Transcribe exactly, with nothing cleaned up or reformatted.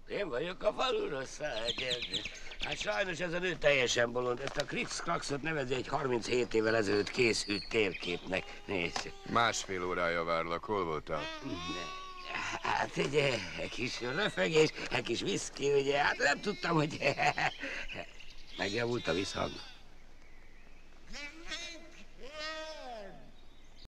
Én vagyok a falu rossz. Hát sajnos ez a nő teljesen bolond. Ezt a Krix-Kraxot nevezi egy harminchét évvel ezelőtt készült térképnek. Nézd. Másfél órája várlak. Hol voltál? Hát egy, egy kis röfögés, egy kis viszki, ugye? Hát nem tudtam, hogy megjavult a visszhang.